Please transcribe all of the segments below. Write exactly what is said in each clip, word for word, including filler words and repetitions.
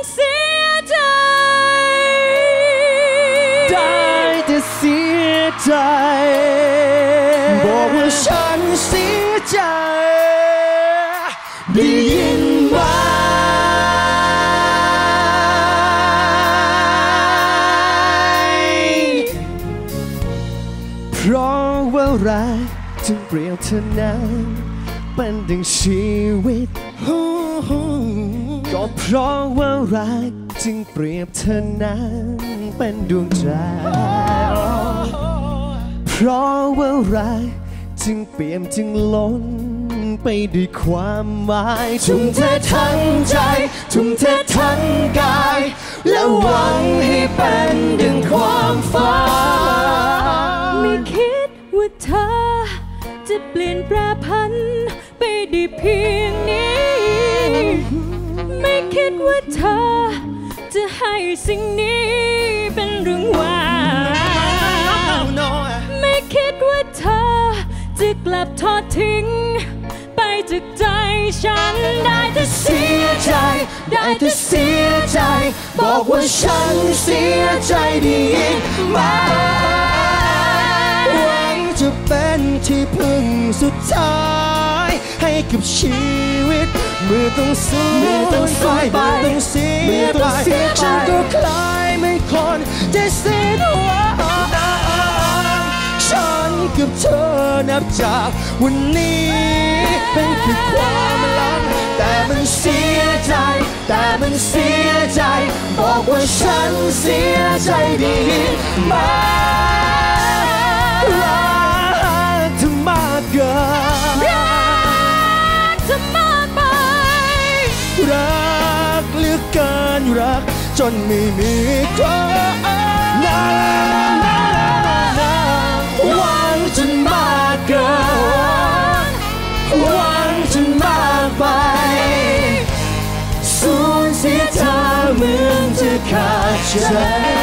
เสียใจได้แต่เสียใจบอกว่าฉันเสียใจได้ยินไหมเพราะว่ารักจึงเปรียบเธอนั้นเป็นดังชีวิตก็เพราะว่ารักจึงเปรียบเธอนั้นเป็นดวงใจเพราะว่ารักจึงเปี่ยมจึงล้นไปด้วยความหมายทุ่มเททั้งใจทุ่มเททั้งกายและหวังให้เป็นดังความฝันไม่คิดว่าเธอจะเปลี่ยนแปรผันไปได้เพียงนี้ไม่คิดว่าเธอจะให้สิ่งนี้เป็นเรื่องว่าไม่คิดว่าเธอจะกลับทอดทิ้งไปจากใจฉันได้แต่เสียใจได้แต่เสียใจบอกว่าฉันเสียใจได้ยินไหมหวังจะเป็นที่พึ่งสุดท้ายให้กับชีวิตเมื่อต้องสู้เมื่อต้องสู้ไปเมื่อต้องเสียไปฉันก็คล้ายเหมือนคนที่สิ้นหวังฉันกับเธอนับจากวันนี้เป็นแค่ความลับแต่มันเสียใจแต่มันเสียใจบอกว่าฉันเสียใจได้ยินไหมรักเธอมากเกินรักเธอมากไปรักเหลือเกินรักจนไม่มีคนหวังจนมากเกินหวังจนมากไปสูญเสียเธอเหมือนจะขาดใจ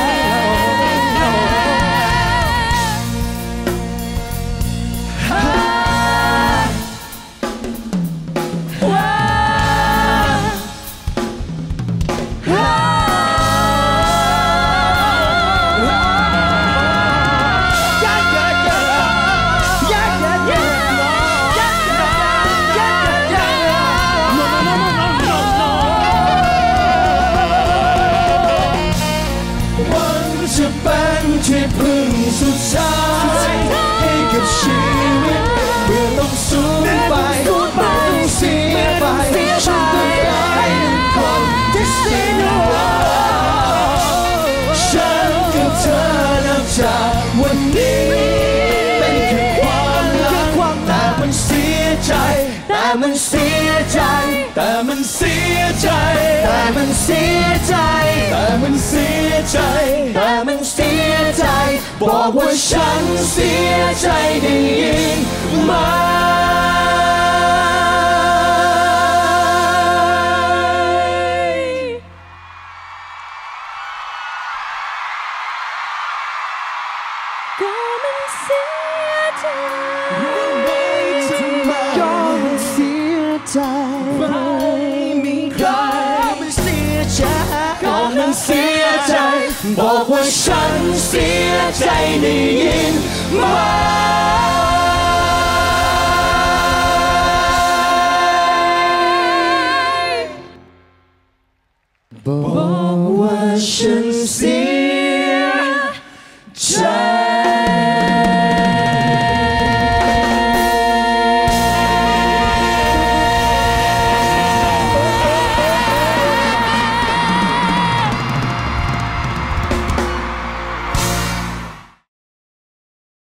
ที่พึ่งสุดท้ายให้กับชีวิตเมื่อต้องสูญไปเมื่อต้องเสียไปฉันก็กลายเป็นคนที่สิ้นหวังฉันกับเธอนับจากวันนี้เป็นแค่ความลับแต่มันเสียใจแต่มันเสียใจแต่มันเสียใจแต่มันเสียใจแต่มันเสียใจแต่มันเสียใจบอกว่าฉันเสียใจได้ยินไหมก็มันเสียใจก็มันเสียใจไม่มีใครมันเสียใจก็มันเสียใจบอกว่าฉันเสียใจได้ยินไหมบอกว่าฉันเสียใจ